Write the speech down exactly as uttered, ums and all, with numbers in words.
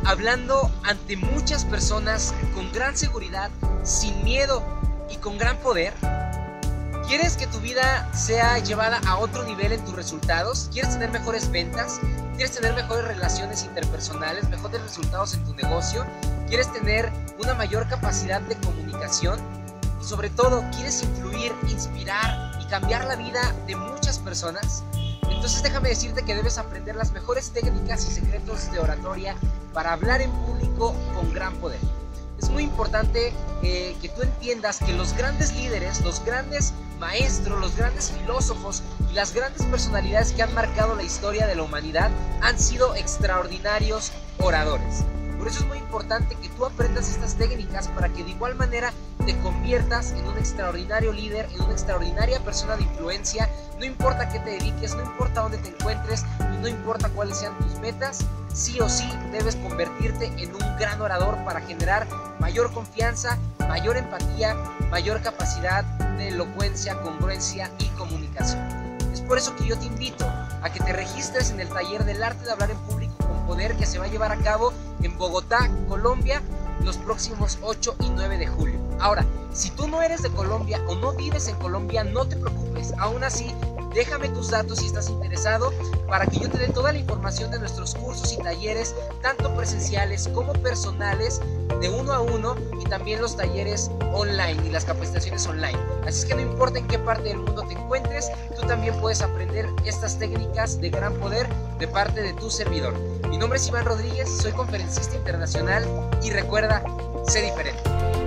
hablando ante muchas personas con gran seguridad, sin miedo y con gran poder? ¿Quieres que tu vida sea llevada a otro nivel en tus resultados? ¿Quieres tener mejores ventas? ¿Quieres tener mejores relaciones interpersonales, mejores resultados en tu negocio? ¿Quieres tener una mayor capacidad de comunicación? Y sobre todo, ¿quieres influir, inspirar y cambiar la vida de muchas personas? Entonces déjame decirte que debes aprender las mejores técnicas y secretos de oratoria para hablar en público con gran poder. Es muy importante eh, que tú entiendas que los grandes líderes, los grandes maestros, los grandes filósofos y las grandes personalidades que han marcado la historia de la humanidad han sido extraordinarios oradores. Por eso es muy importante que tú aprendas estas técnicas para que de igual manera te conviertas en un extraordinario líder, en una extraordinaria persona de influencia. No importa qué te dediques, no importa dónde te encuentres y no importa cuáles sean tus metas, sí o sí debes convertirte en un gran orador para generar mayor confianza, mayor empatía, mayor capacidad de elocuencia, congruencia y comunicación. Es por eso que yo te invito a que te registres en el taller del arte de hablar en público con poder que se va a llevar a cabo en Bogotá, Colombia, los próximos ocho y nueve de julio. Ahora, si tú no eres de Colombia o no vives en Colombia, no te preocupes. Aún así, déjame tus datos si estás interesado para que yo te dé toda la información de nuestros cursos y talleres, tanto presenciales como personales, de uno a uno, y también los talleres online y las capacitaciones online. Así es que no importa en qué parte del mundo te encuentres, tú también puedes aprender estas técnicas de gran poder de parte de tu servidor. Mi nombre es Iván Rodríguez, soy conferencista internacional y recuerda, sé diferente.